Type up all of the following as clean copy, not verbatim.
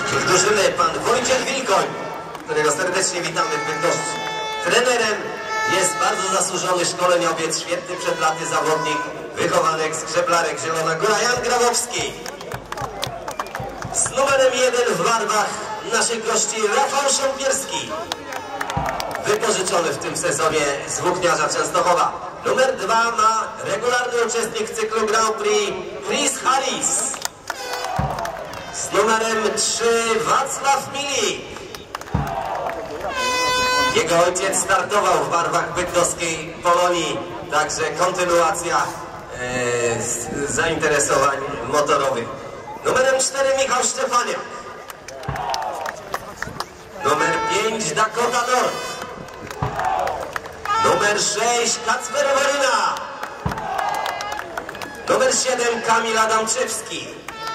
drużyny pan Wojciech Wilkoń, którego serdecznie witamy w Bydgoszczy. Trenerem jest bardzo zasłużony szkoleniowiec, świetny przed laty zawodnik, wychowanek z Grzeblarek Zielona Góra, Jan Grabowski. Z numerem 1 w barwach naszych gości Rafał Sząpierski, wypożyczony w tym sezonie z Włókniarza Częstochowa. Numer 2 ma regularny uczestnik cyklu Grand Prix Chris Harris. Z numerem 3 Wacław Milik. Jego ojciec startował w barwach bydgoskiej Polonii, także kontynuacja zainteresowań motorowych. Numerem 4 Michał Szczepaniak. Numer 5 Dakota North. Numer 6 Kacper Woryna. Numer 7 Kamil Adamczewski.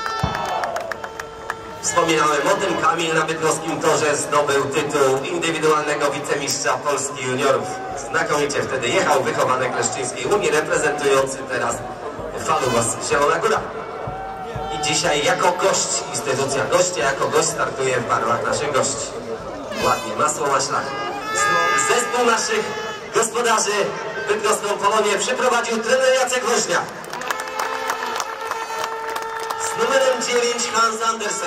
Wspominałem o tym, Kamil na bydgoskim torze zdobył tytuł indywidualnego wicemistrza Polski juniorów. Znakomicie wtedy jechał, wychowanek Leszczyńskiej Unii, reprezentujący teraz Falubas Zielona Góra. I dzisiaj jako gość, instytucja gościa, jako gość startuje w barwach naszych gości. Ładnie, masło maślane. Zespół naszych gospodarzy bydgoską Polonię przyprowadził trener Jacek Woźniak. Z numerem 9 Hans Andersen.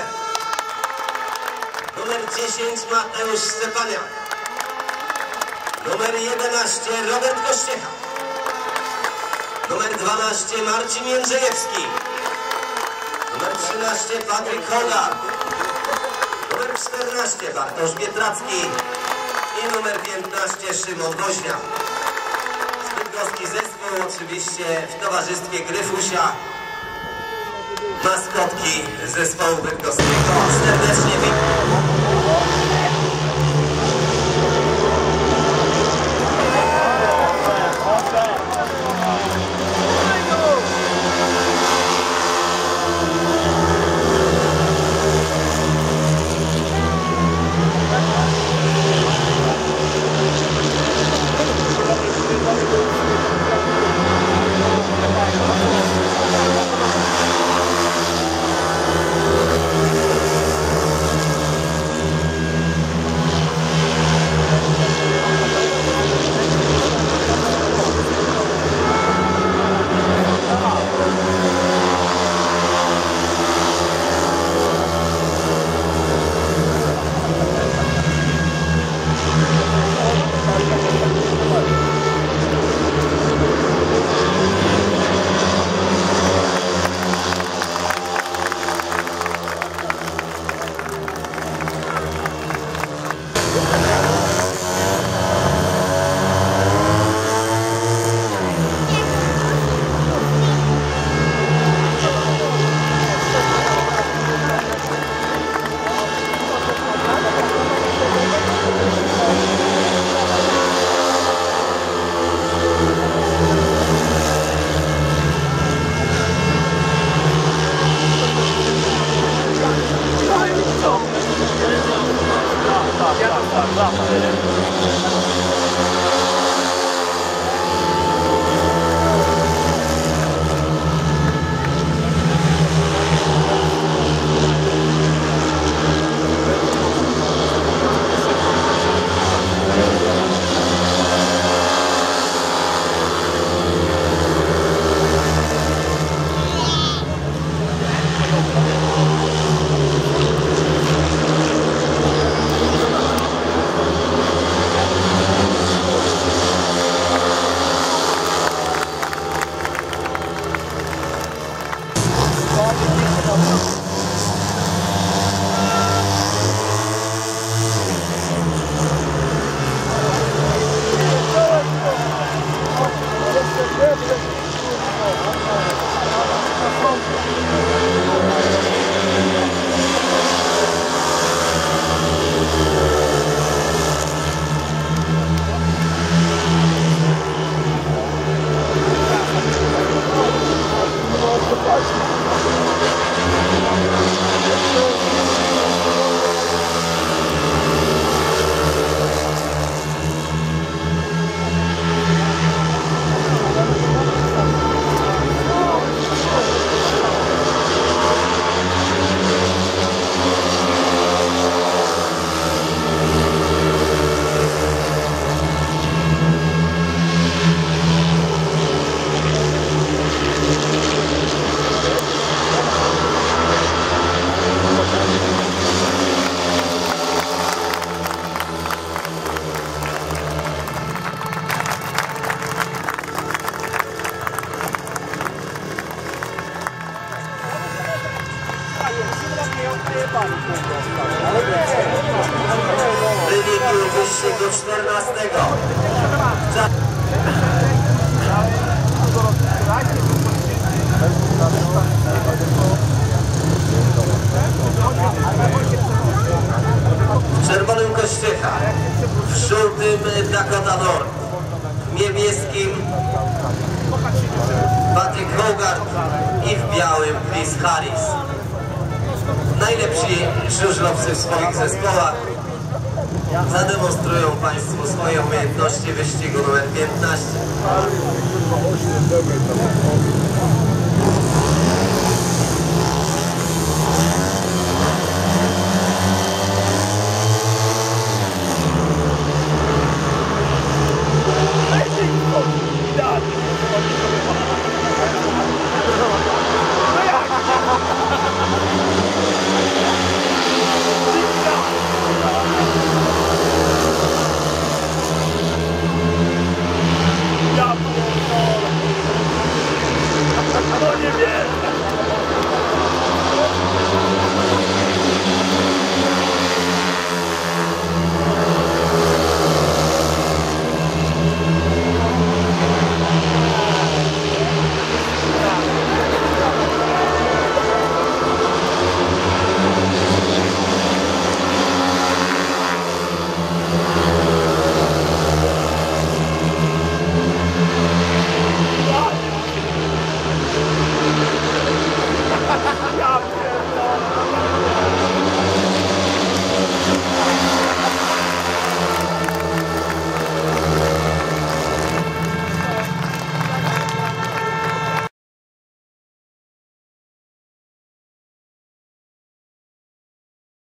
Numer 10 Mateusz Szczepaniak. Numer 11 Robert Kościecha. Numer 12 Marcin Jędrzejewski. Numer 13 Patryk Hogar. Numer 14 Bartosz Pietracki. I numer 15 Szymon Woźniak. Bydgoski zespół oczywiście w towarzystwie Gryfusia, maskotki zespołu bydgoskiego. Serdecznie witam. Wyniki wyścigu 14. W czerwonym Kościecha, w żółtym Dakota North, w niebieskim Patrick Hogarth i w białym Chris Harris. Najlepsi żużlowcy w swoich zespołach zademonstrują Państwu swoje umiejętności wyścigu numer 15.